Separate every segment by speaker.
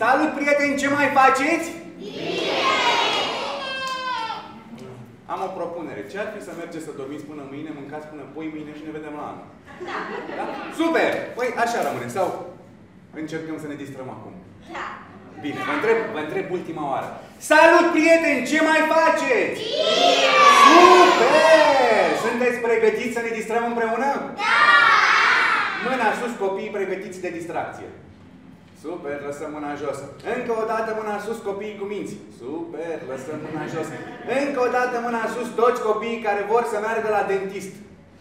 Speaker 1: Salut, prieteni, ce mai faceți? Am o propunere. Ce-ar fi să mergeți să dormiți până mâine, mâncați până poi mâine și ne vedem la anul? Da? Super! Păi așa rămâne. Sau încercăm să ne distrăm acum?
Speaker 2: Da.
Speaker 1: Bine, vă întreb ultima oară. Salut, prieteni! Ce mai faceți? Super! Sunteți pregătiți să ne distrăm împreună?
Speaker 2: Da!
Speaker 1: Mâna sus, copiii pregătiți de distracție. Super, lăsăm mâna jos. Încă o dată mâna sus, copiii cu minți. Super, lăsăm mâna jos. Încă o dată mâna sus, toți copiii care vor să meargă la dentist.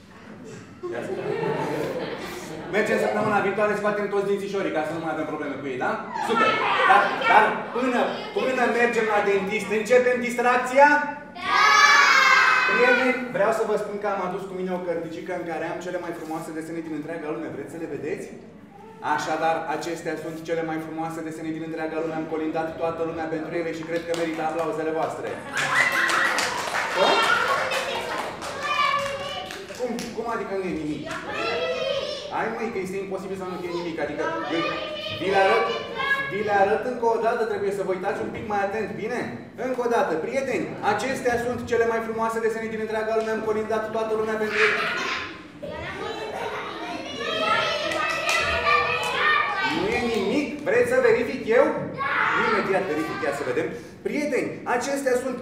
Speaker 1: Mergem săptămâna viitoare, scoatem toți dințișorii ca să nu mai avem probleme cu ei, da? Super! Dar până mergem la dentist, începem distracția?
Speaker 2: Da!
Speaker 1: Prieteni, vreau să vă spun că am adus cu mine o cărticică în care am cele mai frumoase desene din întreaga lume. Vreți să le vedeți? Așadar, acestea sunt cele mai frumoase desene din întreaga lume. Am colindat toată lumea pentru ele și cred că merită aplauzele voastre. Cum adică nu e nimic? Hai măi, că este imposibil să nu fie nimic. Adică, vi le arăt încă o dată, trebuie să vă uitați un pic mai atent, bine? Încă o dată, prieteni, acestea sunt cele mai frumoase desene din întreaga lume. Am colindat toată lumea pentru ele. Nu e nimic? Vreți să verific eu? Imediat verific, ia să vedem. Prieteni, acestea sunt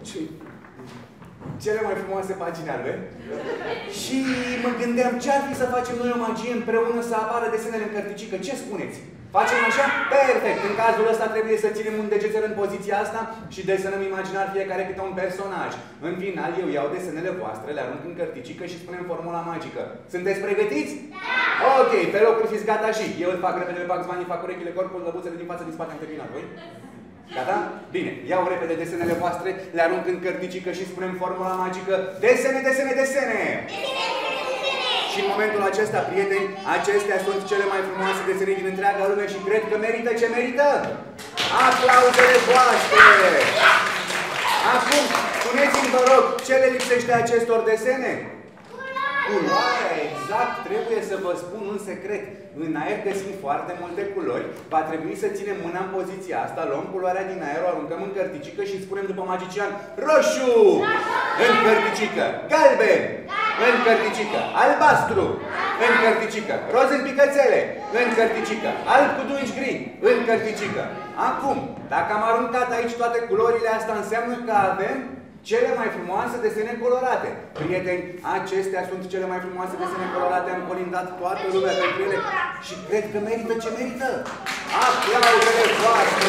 Speaker 1: cele mai frumoase pagini albe. Și mă gândeam ce-ar fi să facem noi o magie împreună să apară desenele în cărticică. Ce spuneți? Facem așa? Perfect! În cazul ăsta trebuie să ținem un degețel în poziția asta și desenăm imaginar fiecare câte un personaj. În final, eu iau desenele voastre, le arunc în cărticică și spunem formula magică. Sunteți pregătiți? Da! Ok, pe locuri fiți gata și eu îl fac repede, Bugs Bunny, fac urechile, corpul, lăbuțele din față, din spate, am terminat. Voi? Gata? Bine, iau repede desenele voastre, le arunc în cărticică și spunem formula magică. Desene, desene, desene! Și în momentul acesta, prieteni, acestea sunt cele mai frumoase desene din întreaga lume și cred că merită ce merită? Aplauzele voastre! Acum, spuneți-mi, vă rog, ce le lipsește acestor desene? Culoarea, exact. Trebuie să vă spun un secret. În aer găsim foarte multe culori. Va trebui să ținem mâna în poziția asta, luăm culoarea din aer, o aruncăm în cărticică și spunem după magician roșu! În cărticică. Galben! În cărticică. Albastru! În cărticică. Roz în picățele! În cărticică. Alb cu dungi gri! În cărticică. Acum, dacă am aruncat aici toate culorile, asta înseamnă că avem cele mai frumoase desene colorate. Prieteni, acestea sunt cele mai frumoase desene colorate. Am colindat toată lumea pentru ele și cred că merită ce merită. Aplauzele voastre!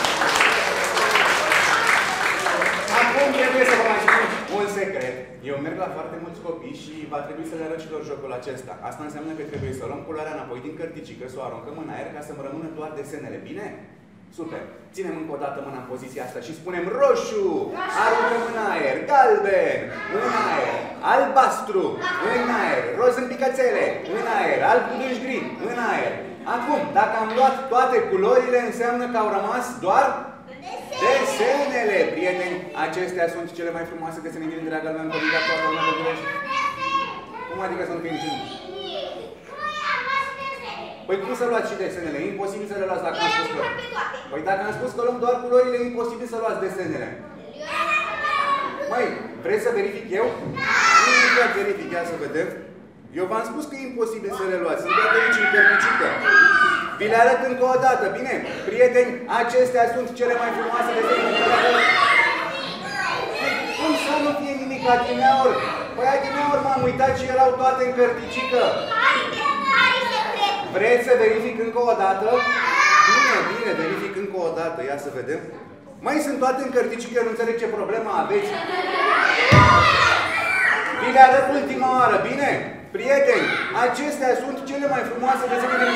Speaker 1: Acum trebuie să vă mai spun un secret. Eu merg la foarte mulți copii și va trebui să le arăt și lor jocul acesta. Asta înseamnă că trebuie să luăm culoarea înapoi din cărticică, să o aruncăm în aer ca să-mi rămână doar desenele. Bine? Super! Ținem încă o dată mâna în poziția asta și spunem roșu! Aruncăm în aer! Galben! În aer! Albastru! În aer! Roz în picățele! În aer! Alb cu dungi gri! În aer! Acum, dacă am luat toate culorile, înseamnă că au rămas doar desenele! Prieteni, acestea sunt cele mai frumoase desene din întreaga lume. Am colindat toată lumea pentru ele. Cum adică să nu fie niciunul? Păi cum să luați și desenele? E imposibil să le luați dacă am spus că... Păi dacă am spus că luăm doar culorile, e imposibil să luați desenele. Măi, vreți să verific eu? Nu verific, ia să vedem. Eu v-am spus că e imposibil să le luați. Sunt toate aici în cărticică. Vi le arăt încă o dată, bine? Prieteni, acestea sunt cele mai frumoase desene din întreaga. Cum să nu fie nimic adineauri? Păi adineauri m-am uitat și erau toate în cărticică. Vreți să verific încă o dată? Bine, bine, verific încă o dată. Ia să vedem. Mai sunt toate în cărticică, nu înțeleg ce problemă aveți. Vi le arăt ultima oară, bine? Prieteni, acestea sunt cele mai frumoase desene din...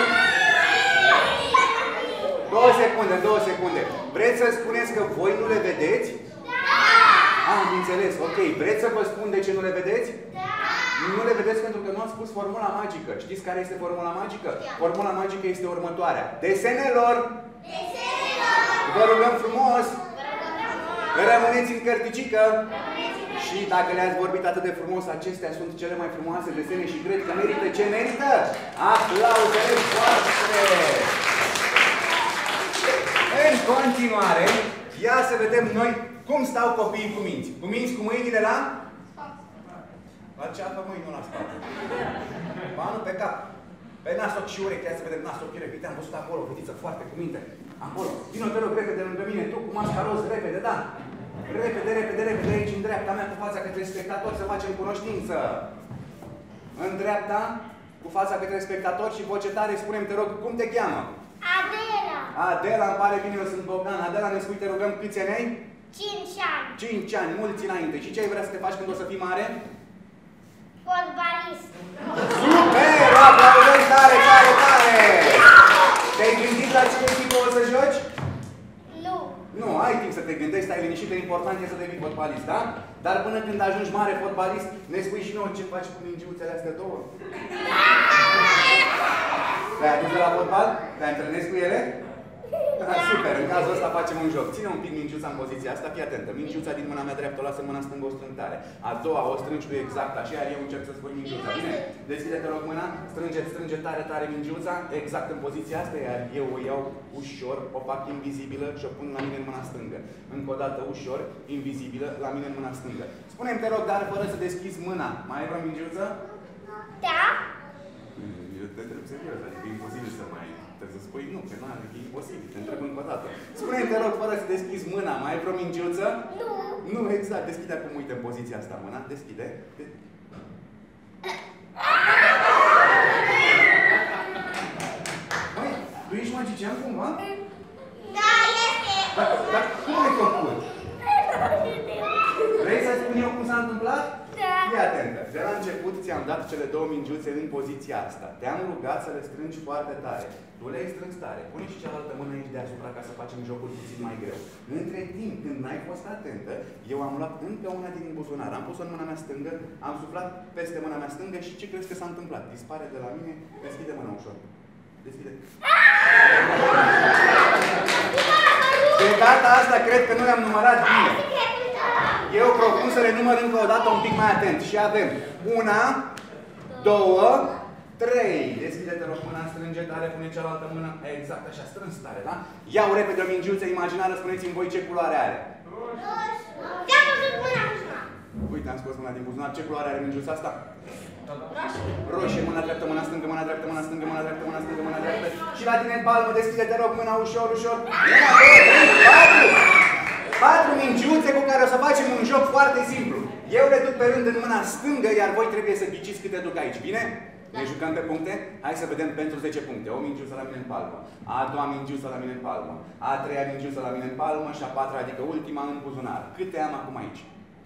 Speaker 1: 2 secunde, 2 secunde. Vreți să spuneți că voi nu le vedeți? Am înțeles, ok. Vreți să vă spun de ce nu le vedeți? Nu le vedeți pentru că nu am spus formula magică. Știți care este formula magică? Formula magică este următoarea. Desenelor! Vă rugăm frumos! Rămâneți în cărticică! Și dacă le-ați vorbit atât de frumos, acestea sunt cele mai frumoase desene și cred că merită ce merită? Aplauzele voastre! În continuare, ia să vedem noi cum stau copiii cu minți. Cu minți cu mâinile la? La ceapă, mâini, nu la spate. Banul pe cap. Pe nas, ochi și urechi. Ia să vedem nas, ochi, urechi. Uite, am văzut acolo, fetiță, foarte cu minte. Acolo. Vino, te rog, repede lângă mine. Tu cu masca roz, repede, da. Repede, repede, repede. Aici, în dreapta mea, cu fața către spectator, să facem cunoștință. În dreapta, cu fața către spectator și voce tare, spune-mi, te rog, cum te cheamă?
Speaker 2: Adela.
Speaker 1: Adela, îmi pare bine, eu sunt Bogdan. Adela, ne spui, te rugăm, câți ani ai?
Speaker 2: 5 ani.
Speaker 1: 5 ani, mulți înainte. Și ce ai vrea să te faci când o să fii mare?
Speaker 2: Fotbalist.
Speaker 1: Super! Aplaudăm tare, tare, tare! Te-ai gândit la ce echipă o să joci?
Speaker 2: Nu.
Speaker 1: Nu, ai timp să te gândești, stai liniștit, important e să devii fotbalist, da? Dar până când ajungi mare fotbalist, ne spui și nouă ce faci cu mingiuțele astea două? Te-ai adus de la fotbal? Te-ai întâlnit cu ele? Super, în cazul ăsta facem un joc. Ține un pic mingiuța în poziția asta, fii atentă. Mingiuța din mâna mea dreaptă o lasă în mâna stângă, o strâng tare. A doua o strângi tu exact așa, iar eu încerc să spui mingiuța. Bine? Deschide, te rog, mâna, strânge tare, tare mingiuța, exact în poziția asta, iar eu o iau ușor, o fac invizibilă și o pun la mine în mâna stângă. Încă o dată ușor, invizibilă, la mine în mâna stângă. Spune-mi, te rog, dar fără să deschizi mâna, mai ai vreo mingiuță?
Speaker 2: Da.
Speaker 1: Eu te întreb serios, adică e imposibil să mai... Trebuie să spui nu, că nu e imposibil, te întreb încă o dată. Spune-mi, te rog, fără să deschizi mâna, mai ai vreo mingiuță?
Speaker 2: Nu.
Speaker 1: Nu, exact, deschide acum, uite, în poziția asta mâna, deschide. Măi, tu ești magician cumva?
Speaker 2: Da, este.
Speaker 1: Dar cum ai făcut? Vrei să spun eu cum s-a întâmplat?
Speaker 2: Da.
Speaker 1: Fii atentă. De la început ți-am dat cele două mingiuțe în poziția asta. Te-am rugat să le strângi foarte tare. Tu le-ai strâns tare. Pune și cealaltă mână aici deasupra ca să facem jocul puțin mai greu. Între timp, când n-ai fost atentă, eu am luat încă una din buzunar. Am pus-o în mâna mea stângă, am suflat peste mâna mea stângă și ce crezi că s-a întâmplat? Dispare de la mine, deschide mâna ușor. Deschide. De data asta cred că nu le-am numărat bine. Eu propun să le număr încă o dată un pic mai atent. Și avem 1, 2, 3. Deschide-te rog mâna, strânge tare, pune cealaltă mână. Exact așa, strâns tare, da? Iau repede o mingiuță imaginară, spuneți-mi voi ce culoare are.
Speaker 2: Te-am văzut mâna ușa.
Speaker 1: Uite, am scos mâna din buzunar. Ce culoare are mingiuța asta? Roșie, mâna dreaptă, mâna stângă, mâna dreaptă, mâna stângă, mâna dreaptă, mâna stângă, mâna dreaptă. Și la tine în palmă, deschide-te rog mâna ușor, ușor. 1, 2, 3, 4 mingiuțe cu care o să facem un joc foarte simplu. Eu le duc pe rând în mâna stângă, iar voi trebuie să ghiciți câte duc aici, bine? Ne jucăm pe puncte? Hai să vedem pentru 10 puncte. O mingiuță la mine în palmă, a doua mingiuță la mine în palmă, a treia mingiuță la mine în palmă și a patra, adică ultima, în buzunar. Câte am acum aici?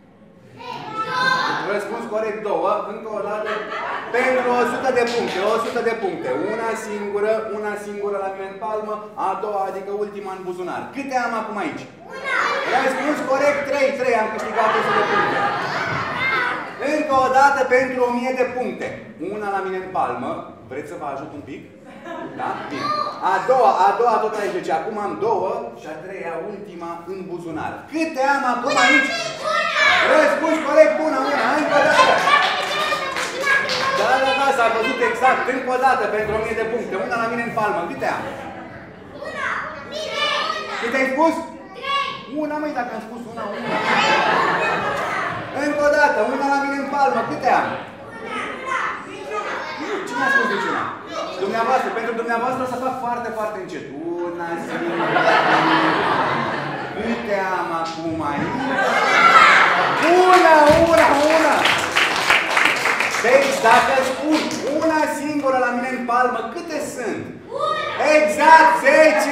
Speaker 1: Răspuns corect 2, încă o dată, pentru 100 de puncte, 100 de puncte. Una singură la mine în palmă, a doua, adică ultima, în buzunar. Câte am acum aici? Răspuns corect 3, am câștigat 100 de puncte. Încă o dată pentru 1000 de puncte. Una la mine în palmă, vreți să vă ajut un pic? Da? Bine. A doua tot aici, deci acum am 2 și a treia, ultima, în buzunar. Câte am acum aici? Răspuns corect, una, încă o dată. Da, s-a văzut exact, încă o dată, pentru 1000 de puncte. Una la mine în palmă, câte am? Câte ai spus? 3. Una, măi, dacă am spus una. Încă o dată, una la mine în palmă, câte am? Cine a spus niciuna? Dumneavoastră, pentru dumneavoastră o să fac foarte, foarte încet. Una singură. Câte am acum aici? Una! Deci, dacă spun una singură la mine în palmă, câte sunt? Exact 10!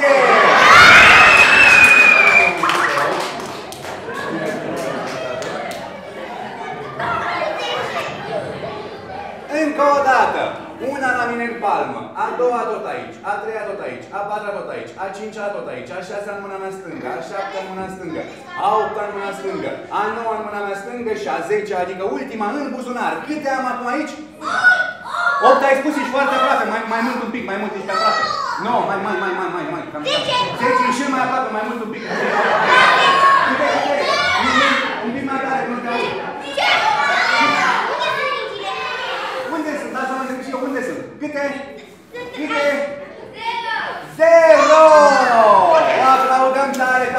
Speaker 1: Încă o dată. Una la mine în palmă, a doua tot aici, a treia tot aici, a patra tot aici, a cincea tot aici, a șasea în mâna mea stângă, a șaptea în mâna stângă, a opta în mâna stângă, a noua în mâna mea stângă și a 10-a, adică ultima, în buzunar. Câte am acum aici? 8 ai spus, ești foarte aproape, mai mult un pic, mai mult ești aproape. Nu, mai. 10 și mai aproape, mai mult un pic. Câte? Un pic mai tare, nu te aud. Unde sunt? Dați seama și eu, unde sunt? Câte? 0! O aplaudăm!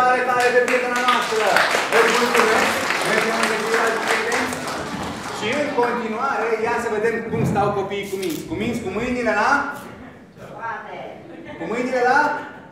Speaker 1: tare, tare pe prietena noastră! Îți mulțumesc! Mergem de ceilalți prieteni. Și în continuare, ia să vedem cum stau copiii cu minți. Cu minți, cu mâinile la? Cu mâinile la?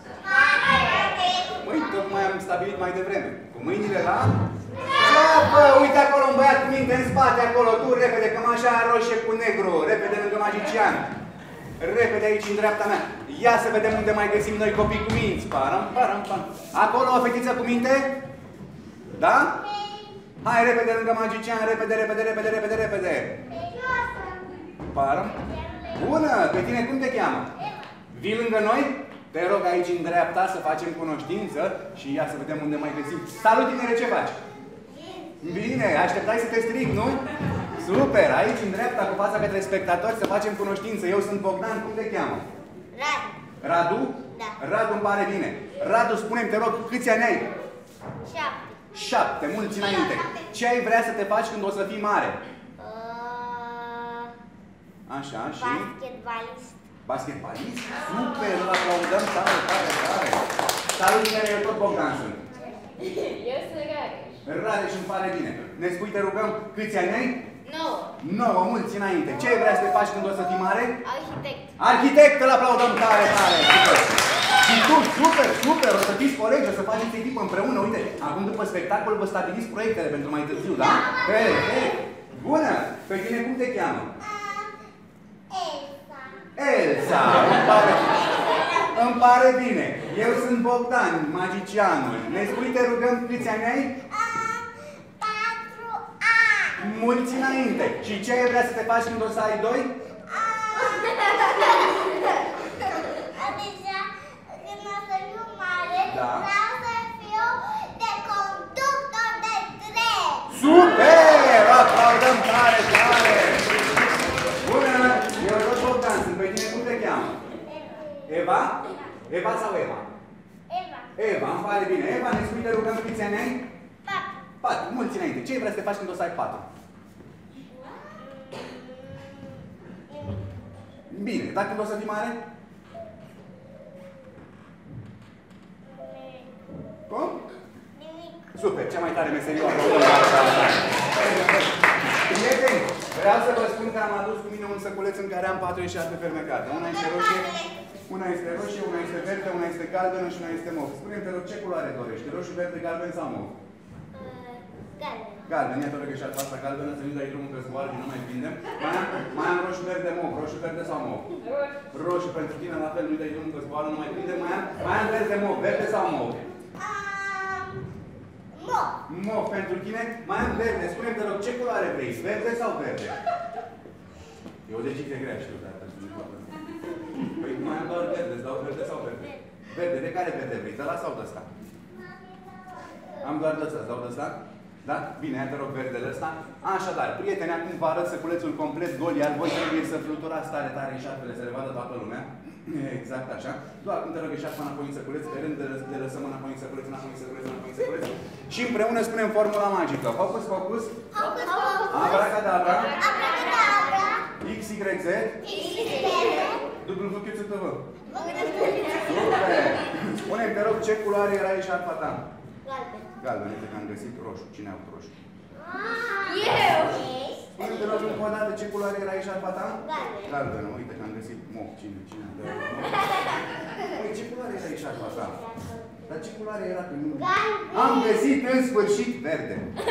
Speaker 1: Măi, tocmai am stabilit mai devreme. Cu mâinile la? Bă, uite acolo un băiat cu minte în spate, acolo, tu repede, cămașa roșie cu negru, repede lângă magician. Repede aici, în dreapta mea. Ia să vedem unde mai găsim noi copii cu minți. Param, param, param. Acolo o fetiță cu minte? Da? Hai, repede lângă magician, repede, repede, repede, repede, repede. Param. Bună! Pe tine cum te cheamă? Vii lângă noi? Te rog aici în dreapta să facem cunoștință și ia să vedem unde mai găsim. Salut, tinere, ce faci? Bine, așteptai să te stric, nu? Super, aici în dreapta cu fața către spectatori să facem cunoștință. Eu sunt Bogdan, cum te cheamă?
Speaker 2: Radu.
Speaker 1: Radu?
Speaker 2: Da.
Speaker 1: Radu îmi pare bine. Radu, spune-mi, te rog, câți ani ai?
Speaker 2: 7.
Speaker 1: 7, mulți înainte. Ce ai vrea să te faci când o să fii mare? Așa, și?
Speaker 2: Basketbalist.
Speaker 1: Basketbalist? Super, îl aplaudăm tare, tare, tare. Salut, tinere, eu tot Bogdan sunt.
Speaker 3: Eu sunt Rareș.
Speaker 1: Rareș îmi pare bine. Ne spui, te rugăm, câți ani ai?
Speaker 2: 9.
Speaker 1: 9, mulți înainte. Ce ai vrea să te faci când o să fii mare?
Speaker 2: Arhitect.
Speaker 1: Arhitect, îl aplaudăm tare, tare. Super. Și tu, super, super, o să fiți colegi, o să faceți echipă împreună. Uite, acum după spectacol vă stabiliți proiectele pentru mai târziu, da? Perfect. Bună. Pe tine cum te cheamă? Elsa. Îmi pare bine. Eu sunt Bogdan, magicianul. Ne spui, te rugăm, câți ani ai?
Speaker 2: 4 ani.
Speaker 1: Mulți înainte. Și ce ai vrea să te faci când o să ai 2?
Speaker 2: Adică, când o să fiu mare,
Speaker 1: Da.
Speaker 2: vreau să fiu de conductor de tren.
Speaker 1: Super! Aplaudăm tare, tare! Bună! Eu tot Bogdan sunt. Pe tine cum te cheamă? Eva? Eva sau Eva?
Speaker 2: Eva.
Speaker 1: Eva, îmi pare bine. Eva, ne spui, te rugăm, câți ani ai?
Speaker 2: 4.
Speaker 1: 4, mulți înainte. Ce vrei să te faci când o să ai 4? Bine, dar când o să fii mare? Cum?
Speaker 2: Nimic.
Speaker 1: Super, cea mai tare meserie o prieteni, vreau să vă spun că am adus cu mine un săculeț în care am 47 fermecate. Una este roșie, una este verde, una este galbenă și una este mov. Spune-mi, te rog, ce culoare dorești? Roșu, verde, galben sau mov?
Speaker 2: Galben.
Speaker 1: Galben, ia te rog, ești asta galbenă, să nu dai drumul pe zboară, nu mai prindem. Mai am roșu, verde, mov. Roșu, verde sau mov? Roșu pentru tine, la fel, nu dai drumul pe zboară, nu mai prindem. Mai am verde, mov. Verde sau mov?
Speaker 2: Mov.
Speaker 1: Mov pentru tine. Mai am verde. Spune-mi, te rog, ce culoare vrei? Verde sau verde? E o decizie grea, știu, dar păi mai am doar verde. Îți dau verde sau verde? Verde. De care verde vrei? De ăla sau de ăsta? Am doar de ăsta. Îți dau de ăsta? Da? Bine, ia te rog verdele ăsta. Așadar, prieteni, acum vă arăt săculețul complet gol, iar voi trebuie să fluturați tare, tare în șarpele, să le vadă toată lumea. Exact așa. Doar cum te rog, ești înapoi în săculeț, pe rând de lăsăm înapoi în săculeț, înapoi în săculeț, înapoi în săculeț. Și împreună spunem formula magică. Focus, focus.
Speaker 2: Hocus pocus.
Speaker 1: Abracadabra.
Speaker 2: Abracadabra.
Speaker 1: X, Y, Z. W, Q, C, T, V.
Speaker 2: Super.
Speaker 1: Spune-mi, te rog, ce culoare era eșarpa ta?
Speaker 2: Galben.
Speaker 1: Galben, uite că am găsit roșu. Cine a avut roșu?
Speaker 2: Eu.
Speaker 1: Spune-mi, te rog, încă o dată, ce culoare era eșarpa ta?
Speaker 2: Galben.
Speaker 1: Galbenă, uite că am găsit mov. Cine a dat mov? Păi, ce culoare era eșarpa ta? Dar ce culoare era pe mine?
Speaker 2: Galben.
Speaker 1: Am găsit în sfârșit verde.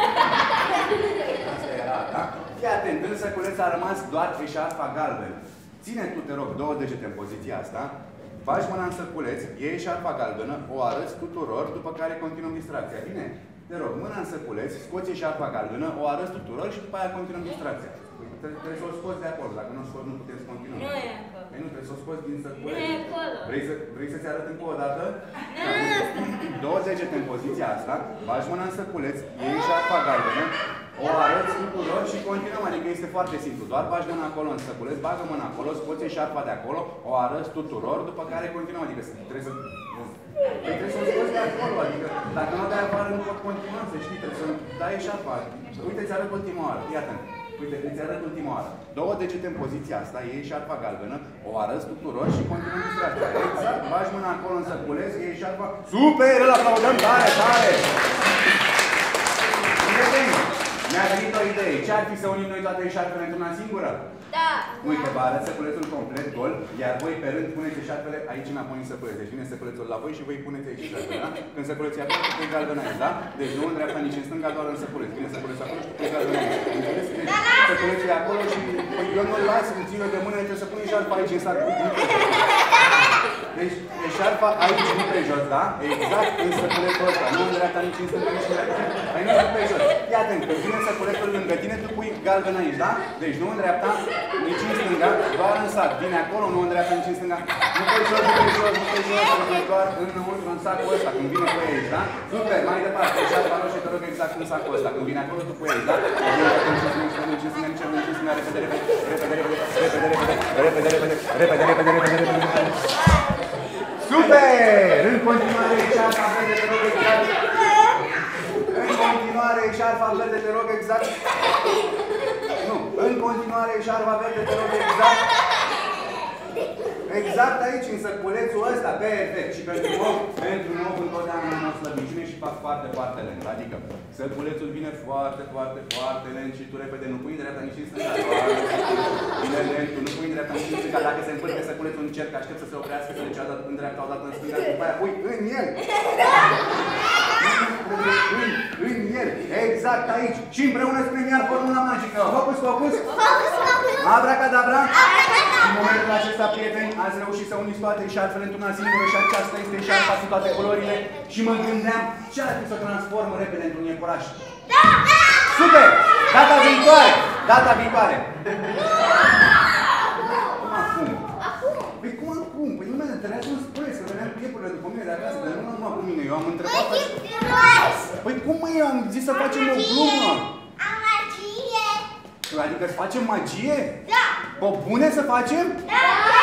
Speaker 1: Asta era, da? Fii atent, în săculeț a rămas doar eșarfa galbenă. Ține tu, te rog, 2 degete în poziția asta. Faci mâna în săculeț, iei eșarfa galbenă, o arăți tuturor, după care continuăm distracția. Bine? Te rog, mâna în săculeț, scoți eșarfa galbenă, o arăți tuturor și după aia continuăm distracția. Trebuie să o scoți de acolo, dacă nu o scoți nu putem să continuăm.
Speaker 3: Nu e acolo.
Speaker 1: Păi nu, trebuie să o scoți din săculeț.
Speaker 3: Nu e acolo.
Speaker 1: Vrei să-ți arăt încă o dată? Nu. 2 degete în poziția asta, faci mâna în săculeț, iei eșarfa galbenă, o arăți tuturor și continuăm, adică este foarte simplu. Doar bagi mâna acolo în săculeț, bagă mâna acolo, scoți eșarfa de acolo, o arăți tuturor, după care continuăm, adică trebuie să... Trebuie să o scoți de acolo, adică dacă nu dai afară nu pot continua, să știi, trebuie să dai eșarfa. Uite, ți arăt ultima oară, iată. Uite, îți arăt ultima oară. 2 degete în poziția asta, iei șarfa galbenă, o arăți tuturor și continuăm distracția. Exact, bagi mâna acolo în săculeț, iei șarfa. Super! Îl aplaudăm tare, tare! Mi-a venit o idee. Ce-ar fi să unim noi toate șarfele într-una singură?
Speaker 3: Da.
Speaker 1: Uite, vă arăt săculețul complet gol, iar voi pe rând puneți șarfele aici înapoi în săculeț. Deci vine săculețul la voi și voi puneți aici șarfele, da? Când săculețul e acolo, tu pui galben aici, da? Deci nu în dreapta, nici în stânga, doar în săculeț. Vine săculețul acolo și tu pui galben aici. Înțeleți? Deci săculețul e acolo și eu nu-l las, îl țin de mână, trebuie să pun șarfa aici în sac. Deci e șarfa aici, nu pe jos, da? Exact în săculețul ăsta. Nu în dreapta, nici în stânga, nici în dreapta. Aici nu pe jos. Fii atent, când vine săculețul lângă tine, tu pui galben aici, da? Deci nu în dreapta, nici în stânga, doar în sac. Vine acolo, nu în dreapta, nici în stânga. Nu pe jos, nu pe jos, nu pe jos, doar înăuntru, în sacul ăsta, când vine cu aici, da? Super, mai departe, șarfa roșie, te rog exact în sacul ăsta. Când vine acolo, tu pui aici, da? Super! În continuare, șarfa verde, te rog exact. În continuare, șarfa verde, te rog exact. Nu, în continuare, șarfa verde, te rog exact. Exact aici, în săculețul ăsta, perfect. Și pentru nou întotdeauna am o slăbiciune și fac foarte, foarte lent. Adică săculețul vine foarte, foarte, foarte lent și tu repede nu pui în dreapta nici în stânga. Vine lent, tu nu pui în dreapta nici în stânga. Dacă se învârte săculețul, încerc, aștept să se oprească, să le cea în dreapta, o dată în stânga, după aia pui în el. În el. Exact aici. Și împreună spunem iar formula magică. Focus, focus. Abracadabra. În momentul acesta, prieteni, ați reușit să uniți toate șarfele într-una singură și aceasta este șarfa cu toate culorile. Și mă gândeam ce ar fi să transform repede într-un iepuraș.
Speaker 2: Da!
Speaker 1: Super! Data viitoare! Data viitoare! Cum acum? Păi cum acum? Păi nu mă trebuie să-mi spuneți, că veneam cu iepurile după mine de acasă, dar nu numai cu mine. Eu am întrebat... Păi cum mă, eu am zis să facem o glumă?
Speaker 2: Am magie!
Speaker 1: Adică să facem magie?
Speaker 2: Da!
Speaker 1: Pe bune să facem?
Speaker 2: Da!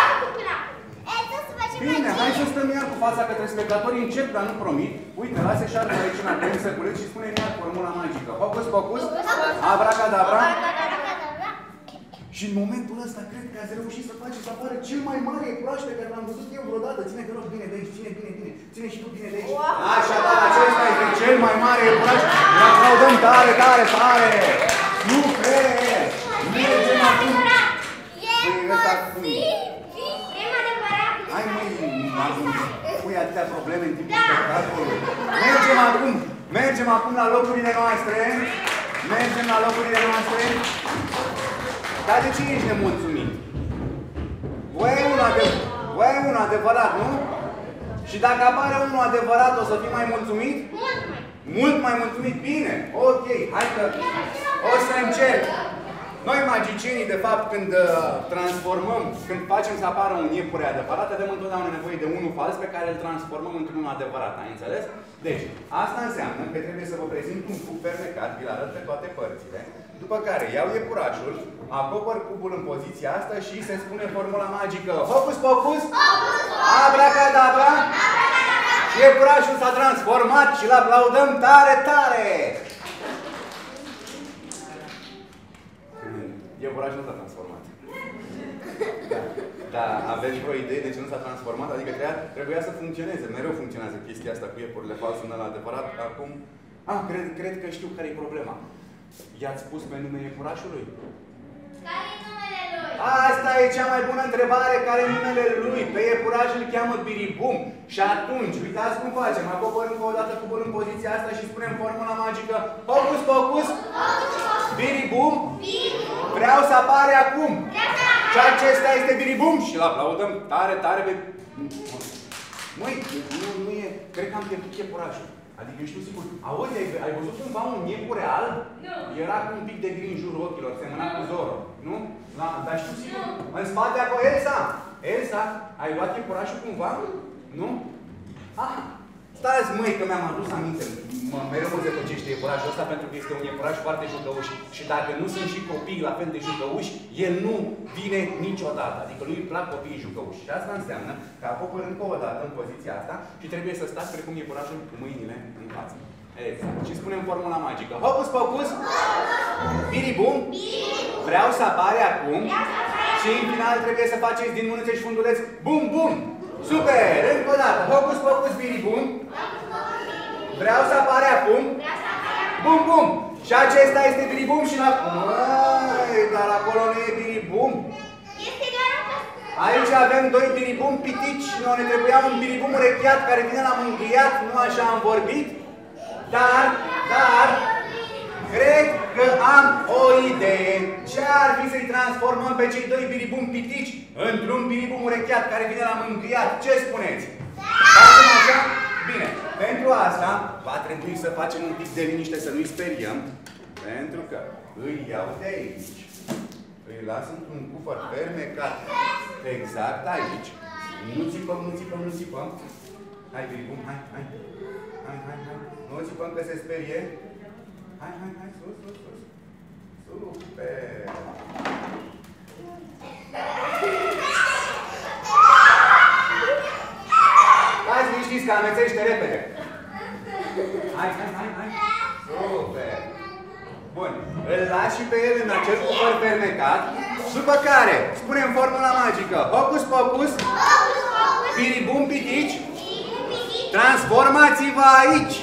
Speaker 1: Bine, hai să stăm iar cu fața către spectatori, încep, dar nu promit. Uite, lase șarfa aici înapoi în săculeț și spune iar formula magică. Focus, focus, abracadabra. Și în momentul ăsta cred că ați reușit să faceți să apară cel mai mare iepuraș pe care l-am văzut eu vreodată. Ține, te rog, bine de aici, ține bine, bine. Ține și tu bine de aici. Așadar, acesta este cel mai mare iepuraș. Îl aplaudăm tare, tare, tare. Super! Mergem acum. Hai măi, pui atâtea probleme în timpul spectacolului. Mergem acum la locurile noastre. Mergem la locurile noastre. Dar de ce ești nemulțumit? Voi ai unul adevărat, nu? Și dacă apare unul adevărat, o să fii mai mulțumit? Mult mai mulțumit? Bine, ok, hai că o să încerc. Noi magicienii, de fapt, când transformăm, când facem să apară un iepure adevărat, avem întotdeauna nevoie de unul fals pe care îl transformăm într-unul adevărat, ai înțeles? Deci, asta înseamnă că trebuie să vă prezint un cub fermecat, vi-l arăt pe toate părțile, după care iau iepurașul, acopăr cubul în poziția asta și se spune formula magică. Hocus pocus, abracadabra, și iepurașul s-a transformat și îl aplaudăm tare, tare! Iepurașul nu s-a transformat. Da, aveți vreo idee de ce nu s-a transformat? Adică trebuia să funcționeze. Mereu funcționează chestia asta cu iepurile false în ăla adevărat. Acum... cred că știu care e problema. I-ați spus pe nume iepurașului?
Speaker 2: Care e numele lui?
Speaker 1: Asta e cea mai bună întrebare. Care e numele lui? Pe iepuraș îl cheamă Biribum. Și atunci, uitați cum facem. Acopăr încă o dată cubul în poziția asta și spunem formula magică. Hocus pocus! Biribum! Vreau să apare acum! Și acesta este Biribum! Și îl aplaudăm tare, tare pe... Măi, nu e... Cred că am pierdut iepurașul. Adică eu știu sigur. Auzi, ai văzut cumva un iepure alb?
Speaker 3: Nu.
Speaker 1: Era cu un pic de gri în jurul ochilor, semăna cu Zoro. Nu? Dar știu sigur. În spate acolo, Elsa! Elsa, ai luat iepurașul cumva? Nu? Stați, măi, că mi-am adus aminte. Mereu mă zăpăcește iepurașul ăsta pentru că este un iepuraș foarte jucăuș. Și dacă nu sunt și copii la fel de jucăuși, el nu vine niciodată. Adică lui îi plac copiii jucăuși. Și asta înseamnă că acopăr încă o dată în poziția asta și trebuie să stați precum iepurașul cu mâinile în față. Exact. Și spunem formula magică. Hocus pocus! Biribum! Vreau să apare acum. Și în final trebuie să faceți din mânuțe și funduleț. Bum, bum! Super! Încă o dată. Hocus pocus biribum. Vreau să apare acum. Bum, bum! Și acesta este biribum și la... Măi, dar acolo nu e biribum. Aici avem doi biribum pitici. Noi ne trebuia un biribum urecheat care vine la mângâiat. Nu așa am vorbit. Dar, cred că am o idee. Ce ar fi să-i transformăm pe cei doi biribum pitici într-un biribum urecheat care vine la mângâiat? Ce spuneți? Facem așa? Bine. Pentru asta va trebui să facem un pic de liniște, să nu-i speriem. Pentru că îi iau de aici. Îi las într-un cufăr fermecat. Exact aici. Nu țipăm, nu țipăm, nu țipăm. Hai, biribum, hai. Nu țipăm că se sperie. Hai, sus. Super! Hai să liniștiți că amețește repede. Hai. Super! Bun. Îl las și pe el în acel cufăr fermecat. După care spunem formula magică. Hocus pocus. Biribum pitici. Transformați-vă aici.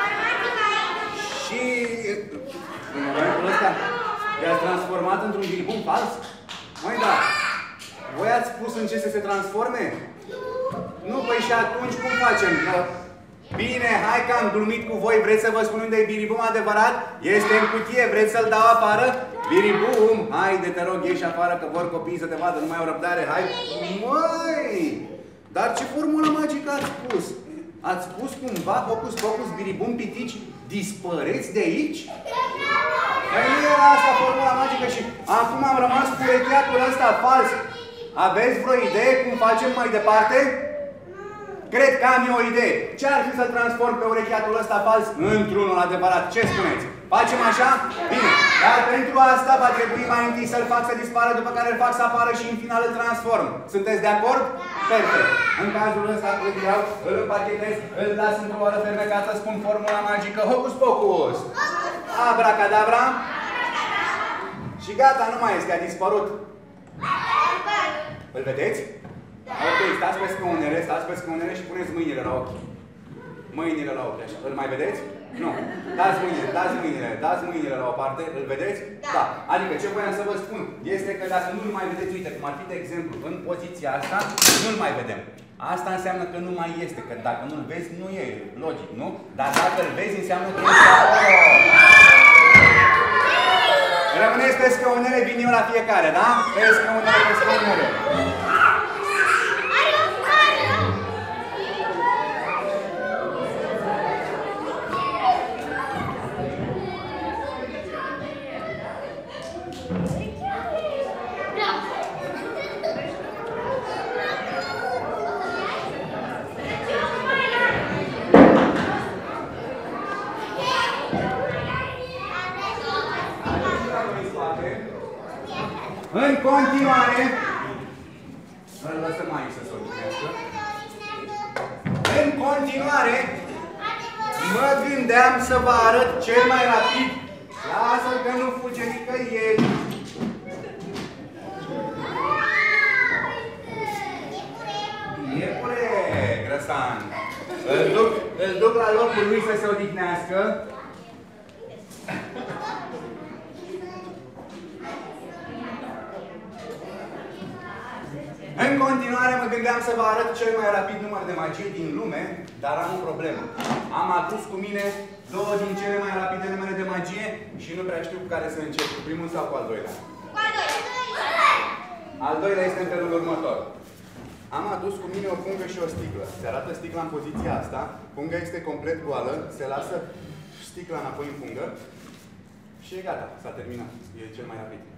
Speaker 1: Și în momentul ăsta i-ați transformat într-un biribum fals? Măi, da. Voi ați spus în ce să se transforme? Nu, păi și atunci cum facem? Că... Bine, hai că am glumit cu voi. Vreți să vă spun unde e biribum adevărat? Este în cutie. Vreți să-l dau afară? Biribum! Haide, te rog, ieși afară că vor copiii să te vadă. Nu mai au răbdare. Hai! Măi! Dar ce formulă magică ați spus? Ați spus cumva, hocus pocus, biribum pitici, dispăreți de aici? Păi nu era asta formula magică și acum am rămas cu urecheatul ăsta fals. Aveți vreo idee cum facem mai departe? Cred că am eu o idee. Ce ar fi să-l transform pe urecheatul ăsta fals într-unul adevărat? Ce spuneți? Facem așa? Bine. Dar pentru asta va trebui mai întâi să-l fac să dispară, după care îl fac să apară și în final îl transform. Sunteți de acord? Perfect. În cazul ăsta îl iau, îl împachetez, îl las într-o oră fermecată, spun formula magică hocus pocus. Abracadabra. Și gata, nu mai este, a dispărut. Îl vedeți? Ok, stați pe scaunele și puneți mâinile la ochi. Mâinile la ochi, așa. Îl mai vedeți? Nu. Dați mâinile la o parte. Îl vedeți? Da. Adică ce voiam să vă spun este că dacă nu-l mai vedeți, uite, cum ar fi de exemplu în poziția asta, nu-l mai vedem. Asta înseamnă că nu mai este, că dacă nu-l vezi, nu e logic, nu? Dar dacă îl vezi, înseamnă că este acolo. Rămâneți pe scaunele, vin eu la fiecare, da? Pe scaunele. În continuare, îl lăsăm aici să se odihnească. În continuare, mă gândeam să vă arăt cel mai rapid. Lasă-l că nu fuge nicăieri. Iepure, grăsan. Îl duc la locul lui să se odihnească. În continuare mă gândeam să vă arăt cel mai rapid număr de magie din lume, dar am o problemă. Am adus cu mine două din cele mai rapide numere de magie și nu prea știu cu care să încep, cu primul sau cu al doilea.
Speaker 2: Cu al doilea.
Speaker 1: Al doilea este în felul următor. Am adus cu mine o pungă și o sticlă. Se arată sticla în poziția asta, punga este complet goală, se lasă sticla înapoi în pungă și e gata, s-a terminat. E cel mai rapid.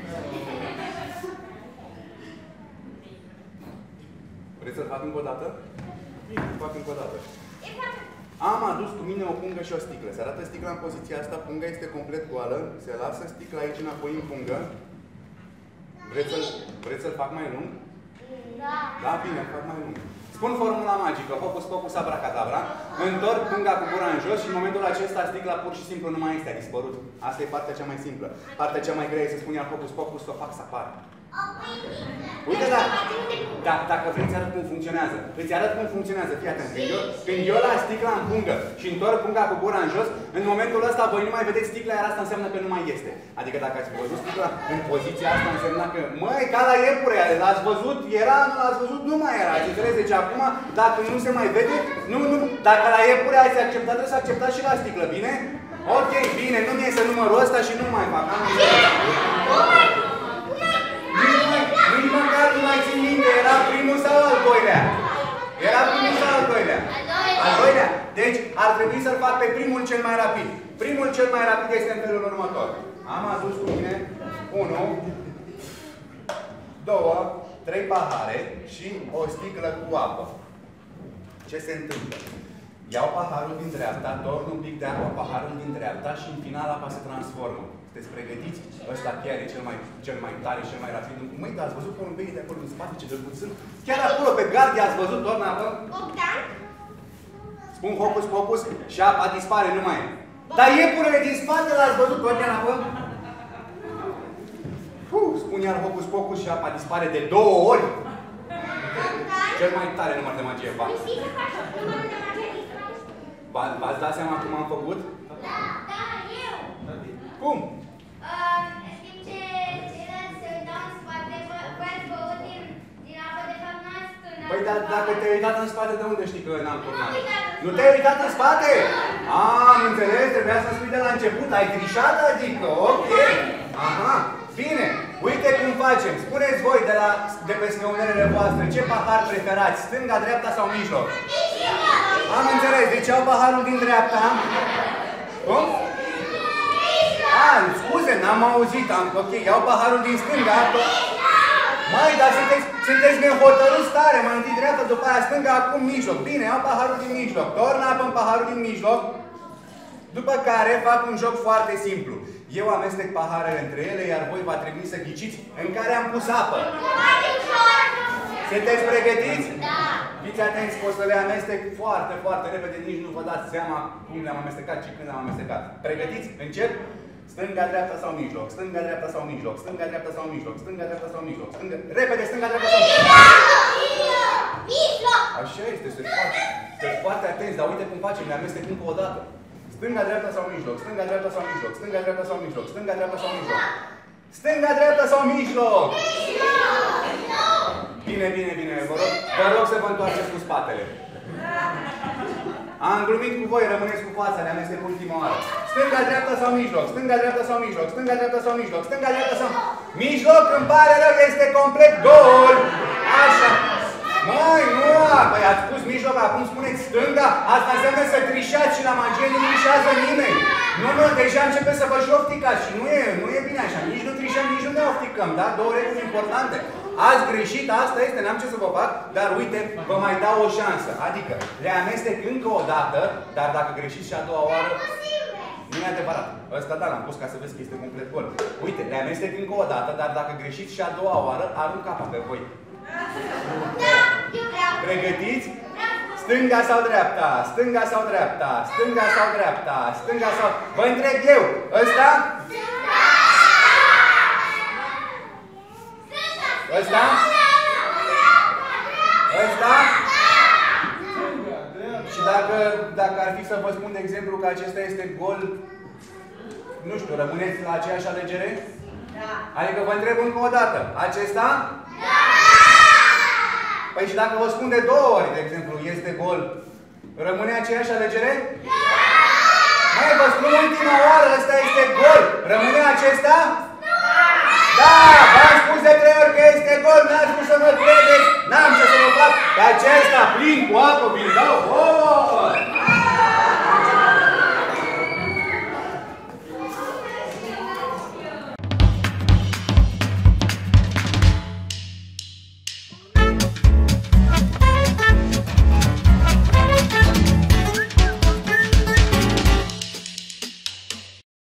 Speaker 1: Vreți să-l fac încă o dată? Bine, îl fac încă o dată. Am adus cu mine o pungă și o sticlă. Se arată sticla în poziția asta, punga este complet goală, se lasă sticla aici înapoi în pungă. Vreți să-l fac mai lung?
Speaker 2: Da.
Speaker 1: Da, bine, îl fac mai lung. Spun formula magică, hocus pocus abracadabra, întorc punga cu gura în jos și în momentul acesta sticla pur și simplu nu mai este, a dispărut. Asta e partea cea mai simplă. Partea cea mai grea e să spun iar hocus pocus, să o fac să apară. Uite, dacă vrei, îți arăt cum funcționează. Îți arăt cum funcționează, fii atent. Când eu la sticla în pungă și întorc punga cu gura în jos, în momentul ăsta voi nu mai vedeți sticla, iar asta înseamnă că nu mai este. Adică dacă ați văzut sticla în poziția asta, însemna că, măi, ca la iepure, l-ați văzut, era, nu l-ați văzut, nu mai era. Ați înțeles? Deci acum, dacă nu se mai vede, nu, dacă la iepure ați acceptat, trebuie să acceptați și la sticlă, bine? Ok, bine, nu mi-e să numărul ăsta și nu mai fac. Nici măcar nu mai țin minte, era primul sau al doilea? Era primul sau al doilea? Al doilea. Deci ar trebui să-l fac pe primul cel mai rapid. Primul cel mai rapid este în felul următor. Am adus cu mine 1, 2, 3 pahare și o sticlă cu apă. Ce se întâmplă? Iau paharul din dreapta, torn un pic de apă, paharul din dreapta și în final apa se transformă. Sunteți pregătiți? Ăsta chiar e cel mai tare, cel mai rapid. Măi, dar ați văzut porumbeii de acolo în spate, ce drăguț sunt? Chiar acolo, pe gard, ați văzut, doamna apă? Spun hocus pocus și apa dispare, nu mai e. Dar iepurele din spate l-ați văzut, doamna apă? Spun iar hocus pocus și apa dispare de 2 ori. Cel mai tare număr de magie fac. V-ați dat seama cum am făcut?
Speaker 2: Da, eu.
Speaker 1: Cum?
Speaker 2: În timp ce ceilalți se uitau în spate, v-ați băut din apă, de fapt n-ați turnat.
Speaker 1: Păi, dar dacă te-ai uitat în spate, de unde știi că n-am turnat? Nu te-ai uitat în spate? Am înțeles, trebuia să spui de la început. Ai trișat, adică? Ok. Aha. Bine. Uite cum facem. Spuneți voi de pe scaunelele voastre ce pahar preferați, stânga, dreapta sau mijloc? Am înțeles. Deci iau paharul din dreapta. Cum? Scuze, n-am auzit. Ok, iau paharul din stânga. Măi, dar sunteți nehotărâți tare. Mai întâi dreapta, după aia stânga, acum mijloc. Bine, iau paharul din mijloc. Torn apă în paharul din mijloc. După care fac un joc foarte simplu. Eu amestec paharele între ele, iar voi va trebui să ghiciți în care am pus apă. Sunteți pregătiți?
Speaker 2: Da.
Speaker 1: Fiți atenți, o să le amestec foarte, foarte repede, nici nu vă dați seama cum le-am amestecat și când le-am amestecat. Pregătiți? Încep? Stânga, dreapta sau mijloc? Stânga, dreapta sau mijloc? Stânga, dreapta sau mijloc? Stânga, dreapta sau mijloc? Repede, stânga, dreapta sau mijloc?
Speaker 2: Mijloc!
Speaker 1: Așa este, sunteți foarte atenți, dar uite cum facem, le amestec încă o dată. Stânga, dreapta sau mijloc? Stânga, dreapta sau mijloc? Stânga, dreapta sau mijloc? Stânga, dreapta sau mijloc? Stânga, dreapta sau mijloc? Bine, bine, bine. Vă rog să vă întoarceți cu spatele. Am glumit cu voi, rămâneți cu fața, le amestec ultima oară. Stânga, dreapta sau mijloc? Stânga, dreapta sau mijloc? Stânga, dreapta sau mijloc? Stânga, dreapta sau... Mijloc, îmi pare rău, este complet gol! Așa. Măi, nu! Păi ați spus mijloc, acum spuneți stânga? Asta înseamnă să trișați și la magie nu trișează nimeni. Nu, deja începe să vă și ofticați și nu e bine așa. Nici nu trișăm, nici nu ne ofticăm, da? Două reguli importante. Ați greșit, asta este, n-am ce să vă fac, dar uite, vă mai dau o șansă. Adică, le amestec încă o dată, dar dacă greșiți și a doua oară, nu e adevărat. Ăsta da, l-am pus ca să vezi că este complet gol. Uite, le amestec încă o dată, dar dacă greșiți și a doua oară, arunc apa pe voi. Pregătiți? Stânga sau dreapta? Stânga sau dreapta? Stânga sau dreapta? Stânga sau... Vă întreb eu, ăsta? Ăsta? Ăsta? Și dacă ar fi să vă spun, de exemplu, că acesta este gol, nu știu, rămâneți la aceeași alegere? Da. Adică vă întreb încă o dată, acesta? Da! Păi și dacă vă spun de 2 ori, de exemplu, este gol, rămâne aceeași alegere? Da! Mai vă spun ultima oară, ăsta este gol, rămâne acesta? Da! V-am spus de 3 ori că este gol, n-ați spus să mă credeți, n-am ce să vă fac, pe acesta plin cu apă, vi-l dau,